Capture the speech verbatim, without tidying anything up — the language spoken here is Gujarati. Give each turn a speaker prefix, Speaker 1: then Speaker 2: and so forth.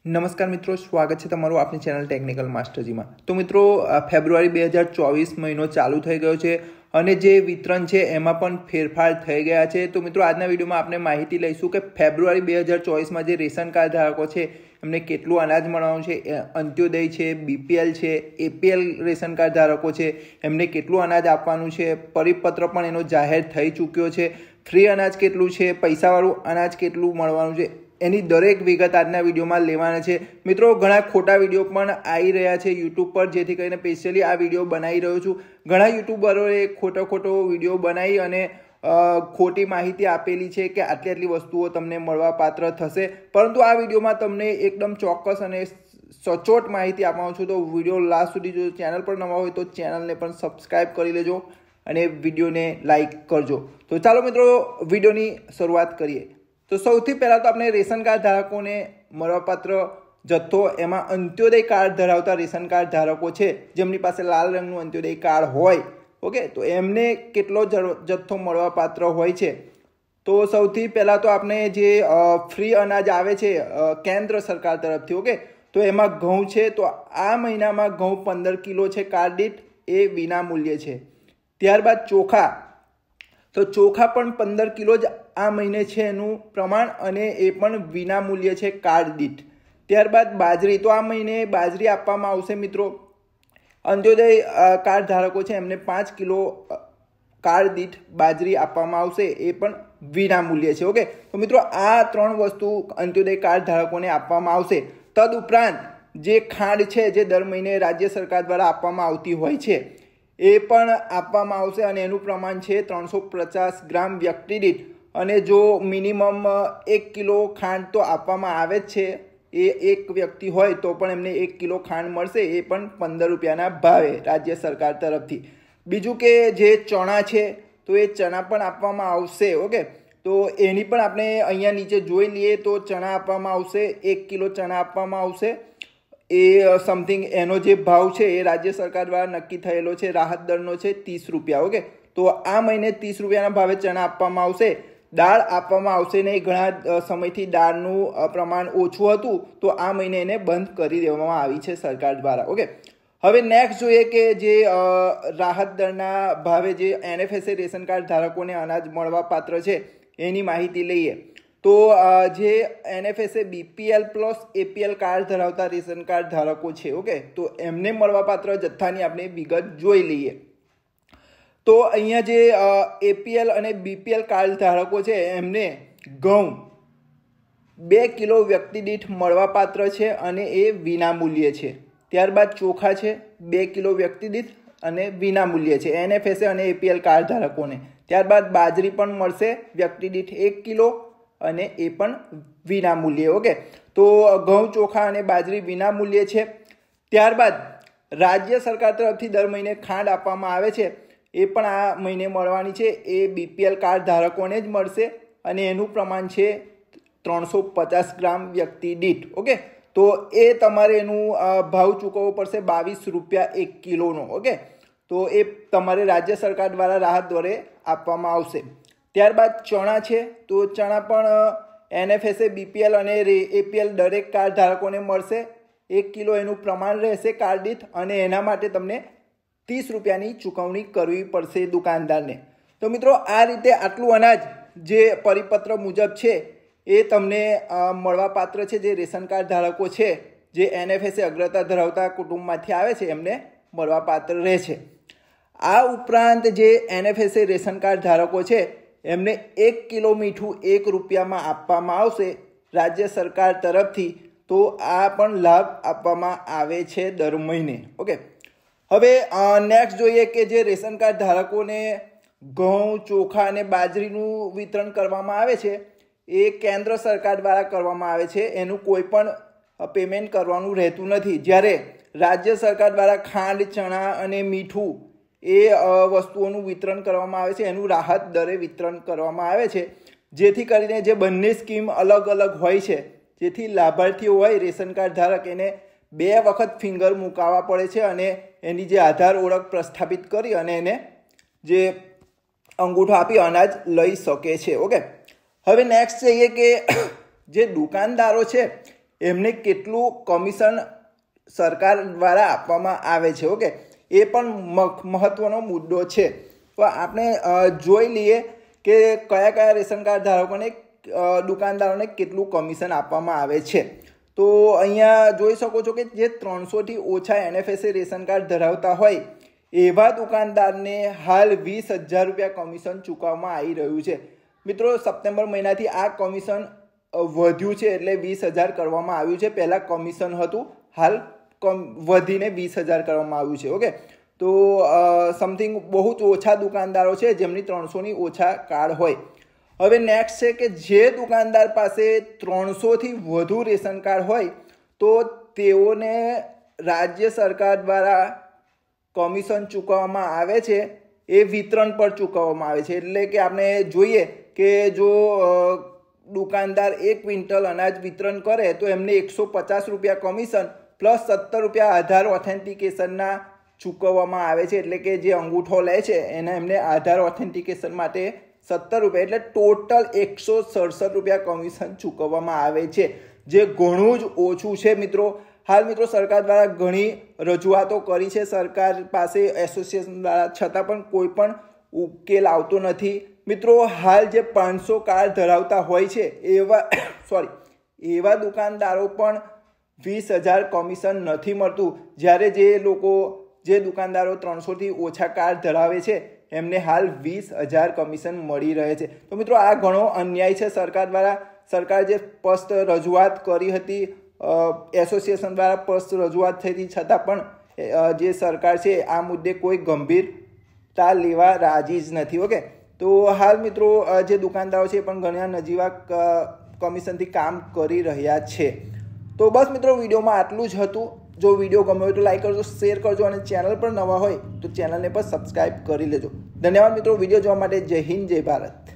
Speaker 1: નમસ્કાર મિત્રો, સ્વાગત છે તમારું આપણી ચેનલ ટેકનિકલ માસ્ટરજીમાં। તો મિત્રો, ફેબ્રુઆરી બે હજાર ચોવીસ મહિનો ચાલુ થઈ ગયો છે અને જે વિતરણ છે એમાં પણ ફેરફાર થઈ ગયા છે। તો મિત્રો, આજના વિડીયોમાં આપણે માહિતી લઈશું કે ફેબ્રુઆરી બે હજાર ચોવીસમાં જે રેશન કાર્ડ ધારકો છે એમને કેટલું અનાજ મળવાનું છે, અંત્યોદય છે, બીપીએલ છે, એપીએલ રેશન કાર્ડ ધારકો છે એમને કેટલું અનાજ આપવાનું છે, પરિપત્ર પણ એનો જાહેર થઈ ચૂક્યો છે, ફ્રી અનાજ કેટલું છે, પૈસાવાળું અનાજ કેટલું મળવાનું છે, એની દરેક વિગત આજના વિડીયોમાં લેવાના છે। મિત્રો, ઘણા ખોટા વિડીયો પણ આવી રહ્યા છે યુટ્યુબ પર, જેથી કરીને સ્પેશિયલી આ વિડીયો બનાવી રહ્યો છું। ઘણા યુટ્યુબરોએ ખોટો ખોટો વિડીયો બનાવી અને ખોટી માહિતી આપેલી છે કે આટલી આટલી વસ્તુઓ તમને મળવા પાત્ર થશે, પરંતુ આ વિડીયોમાં તમને એકદમ ચોક્કસ અને સચોટ માહિતી આપવાનું છું। તો વિડીયો લાસ્ટ સુધી જો ચેનલ પર નવા હોય તો ચેનલને પણ સબસ્ક્રાઈબ કરી લેજો અને વિડીયોને લાઈક કરજો। તો ચાલો મિત્રો, વિડીયોની શરૂઆત કરીએ। તો સૌથી પહેલાં તો આપણે રેશન કાર્ડ ધારકોને મળવાપાત્ર જથ્થો, એમાં અંત્યોદય કાર્ડ ધરાવતા રેશન કાર્ડ ધારકો છે જેમની પાસે લાલ રંગનું અંત્યોદય કાર્ડ હોય, ઓકે, તો એમને કેટલો જથ્થો મળવાપાત્ર હોય છે। તો સૌથી પહેલાં તો આપણે જે ફ્રી અનાજ આવે છે કેન્દ્ર સરકાર તરફથી, ઓકે, તો એમાં ઘઉં છે, તો આ મહિનામાં ઘઉં પંદર કિલો છે કાર્ડ દીઠ, એ વિના મૂલ્યે છે। ત્યારબાદ ચોખા, તો ચોખા પણ પંદર કિલો જ આ મહિને છે એનું પ્રમાણ, અને એ પણ વિના મૂલ્ય છે કાર્ડ દીઠ। ત્યારબાદ બાજરી, તો આ મહિને બાજરી આપવામાં આવશે મિત્રો। અંત્યોદય કાર્ડ ધારકો છે એમને પાંચ કિલો કાર્ડ દીઠ બાજરી આપવામાં આવશે, એ પણ વિના મૂલ્યે છે, ઓકે। તો મિત્રો, આ ત્રણ વસ્તુ અંત્યોદય કાર્ડ ધારકોને આપવામાં આવશે। તદ ઉપરાંત જે ખાંડ છે જે દર મહિને રાજ્ય સરકાર દ્વારા આપવામાં આવતી હોય છે એ પણ આપવામાં આવશે, અને એનું પ્રમાણ છે ત્રણસો પચાસ ગ્રામ વ્યક્તિ દીઠ, અને જો મિનિમમ એક કિલો ખાંડ તો આપવામાં આવે જ છે, એ એક વ્યક્તિ હોય તો પણ એમને એક કિલો ખાંડ મળશે, એ પણ પંદર રૂપિયાના ભાવે રાજ્ય સરકાર તરફથી। બીજું કે જે ચણા છે તો એ ચણા પણ આપવામાં આવશે, ઓકે, તો એની પણ આપણે અહીંયા નીચે જોઈ લઈએ તો ચણા આપવામાં આવશે, એક કિલો ચણા આપવામાં આવશે, એ સમથિંગ એનો જે ભાવ છે એ રાજ્ય સરકાર દ્વારા નક્કી થયેલો છે, રાહત દરનો છે ત્રીસ રૂપિયા, ઓકે, તો આ મહિને ત્રીસ રૂપિયાના ભાવે ચણા આપવામાં આવશે। દાળ આપવામાં આવશે નહીં, ઘણા સમયથી દાળનું પ્રમાણ ઓછું હતું તો આ મહિને એને બંધ કરી દેવામાં આવી છે સરકાર દ્વારા, ઓકે। હવે નેક્સ્ટ જોઈએ કે જે રાહત દરના ભાવે જે એનએફએસએ રેશન કાર્ડ ધારકોને અનાજ મળવા પાત્ર છે એની માહિતી લઈએ। તો જે NFSA BPL plus APL card ધરાવતા રેશન કાર્ડ ધારકો છે, ઓકે, તો એમને મળવાપાત્ર જથ્થાની આપણે વિગત જોઈ લઈએ। તો અહીંયા જે એપીએલ અને બીપીએલ કાર્ડ ધારકો છે એમને ઘઉં બે કિલો વ્યક્તિ દીઠ મળવાપાત્ર છે અને એ વિના મૂલ્યે છે। ત્યારબાદ ચોખા છે બે કિલો વ્યક્તિ દીઠ અને વિના મૂલ્યે છે એનએફએસએ અને એપીએલ કાર્ડ ધારકોને। ત્યારબાદ બાજરી પણ મળશે વ્યક્તિ દીઠ એક કિલો, અને એ પણ વિના મૂલ્યે, ઓકે। તો ઘઉં, ચોખા અને બાજરી વિના મૂલ્યે છે। ત્યારબાદ રાજ્ય સરકાર તરફથી દર મહિને ખાંડ આપવામાં આવે છે, એ પણ આ મહિને મળવાની છે, એ બીપીએલ કાર્ડ ધારકોને જ મળશે, અને એનું પ્રમાણ છે ત્રણસો પચાસ ગ્રામ વ્યક્તિ દીઠ, ઓકે। તો એ તમારે એનું ભાવ ચૂકવવો પડશે બાવીસ રૂપિયા એક કિલોનો, ઓકે। તો એ તમારે રાજ્ય સરકાર દ્વારા રાહત દરે આપવામાં આવશે। ત્યારબાદ ચણા છે, તો ચણા પણ એનએફએસએ બીપીએલ અને એપીએલ દરેક કાર્ડ ધારકોને મળશે, એક કિલો એનું પ્રમાણ રહેશે કાર્ડ દીઠ, અને એના માટે તમને ત્રીસ રૂપિયાની ચૂકવણી કરવી પડશે દુકાનદારને। તો મિત્રો, આ રીતે આટલું અનાજ જે પરિપત્ર મુજબ છે એ તમને મળવાપાત્ર છે, જે રેશન કાર્ડ ધારકો છે જે એનએફએસએ અગ્રતા ધરાવતા કુટુંબમાંથી આવે છે એમને મળવાપાત્ર રહે છે। આ ઉપરાંત જે એનએફએસએ રેશન કાર્ડ ધારકો છે એમને એક કિલો મીઠું એક રૂપિયામાં આપવામાં આવશે રાજ્ય સરકાર તરફથી, તો આ પણ લાભ આપવામાં આવે છે દર મહિને, ઓકે। હવે નેક્સ્ટ જોઈએ કે જે રેશન કાર્ડ ધારકોને ઘઉં, ચોખા અને બાજરીનું વિતરણ કરવામાં આવે છે એ કેન્દ્ર સરકાર દ્વારા કરવામાં આવે છે, એનું કોઈ પણ પેમેન્ટ કરવાનું રહેતું નથી। જ્યારે રાજ્ય સરકાર દ્વારા ખાંડ, ચણા અને મીઠું એ વસ્તુઓનું વિતરણ કરવામાં આવે છે, એનું રાહત દરે વિતરણ કરવામાં આવે છે, જેથી કરીને જે બંને સ્કીમ અલગ અલગ હોય છે, જેથી લાભાર્થીઓ હોય રેશન કાર્ડ ધારક એને બે વખત ફિંગર મુકાવવા પડે છે, અને એની જે આધાર ઓળખ પ્રસ્થાપિત કરી અને એને જે અંગૂઠો આપી અનાજ લઈ શકે છે, ઓકે। હવે નેક્સ્ટ જોઈએ કે જે દુકાનદારો છે એમને કેટલું કમિશન સરકાર દ્વારા આપવામાં આવે છે. ઓકે, એ પણ મહત્વનો મુદ્દો છે. તો આપણે જોઈ લઈએ કે કયા કયા રેશન કાર્ડ ધારકોને દુકાનદારોને કેટલું કમિશન આપવામાં આવે છે. તો અહીંયા જોઈ શકો છો કે જે ત્રણસોથી ઓછા એનએફએસએ રેશન કાર્ડ ધરાવતા હોય એવા દુકાનદારને હાલ વીસ હજાર રૂપિયા કમિશન ચૂકવવામાં આવી રહ્યું છે. મિત્રો, સપ્ટેમ્બર મહિનાથી આ કમિશન વધ્યું છે એટલે વીસ હજાર કરવામાં આવ્યું છે. પહેલાં કમિશન હતું, હાલ વધીને વીસ હજાર કરવામાં આવ્યું છે. ઓકે, તો સમથિંગ બહુ જ ઓછા દુકાનદારો છે જેમની ત્રણસોની ઓછા કાર્ડ હોય. હવે નેક્સ્ટ છે કે જે દુકાનદાર પાસે ત્રણસોથી વધુ રેશન કાર્ડ હોય તો તેઓને રાજ્ય સરકાર દ્વારા કમિશન ચૂકવવામાં આવે છે, એ વિતરણ પર ચૂકવવામાં આવે છે. એટલે કે આપણે જોઈએ કે જો દુકાનદાર એક ક્વિન્ટલ અનાજ વિતરણ કરે તો એમને એકસો પચાસ રૂપિયા કમિશન પ્લસ સત્તર રૂપિયા આધાર ઓથેન્ટિકેશનના ચૂકવવામાં આવે છે. એટલે કે જે અંગૂઠો લે છે એના એમને આધાર ઓથેન્ટિકેશન માટે સત્તર રૂપિયા એટલે ટોટલ એકસો સડસઠ રૂપિયા કમિશન ચૂકવવામાં આવે છે, જે ઘણું જ ઓછું છે. મિત્રો, હાલ મિત્રો સરકાર દ્વારા ઘણી રજૂઆતો કરી છે સરકાર પાસે એસોસિએશન દ્વારા, છતાં પણ કોઈ પણ ઉકેલ આવતો નથી. મિત્રો, હાલ જે પાંચસો કાર્ડ ધરાવતા હોય છે એવા સોરી એવા દુકાનદારો પણ વીસ હજાર કમિશન નથી મળતું, જ્યારે જે લોકો જે દુકાનદારો ત્રણસોથી ઓછા કાર્ડ ધરાવે છે એમને હાલ વીસ હજાર કમિશન મળી રહે છે. તો મિત્રો, આ ઘણો અન્યાય છે સરકાર દ્વારા. સરકાર જે સ્પષ્ટ રજૂઆત કરી હતી, એસોસિએશન દ્વારા સ્પષ્ટ રજૂઆત થઈ હતી, છતાં પણ જે સરકાર છે આ મુદ્દે કોઈ ગંભીરતા લેવા રાજી જ નથી. ઓકે, તો હાલ મિત્રો જે દુકાનદારો છે એ પણ ઘણા નજીવા કમિશનથી કામ કરી રહ્યા છે. તો બસ મિત્રો, વિડીયોમાં આટલું જ હતું. જો વિડીયો ગમ્યો હોય તો લાઈક કરજો, શેર કરજો અને ચેનલ પર નવા હોય તો ચેનલને પણ સબસ્ક્રાઈબ કરી લેજો. ધન્યવાદ મિત્રો વિડીયો જોવા માટે. જય હિન્દ, જય ભારત.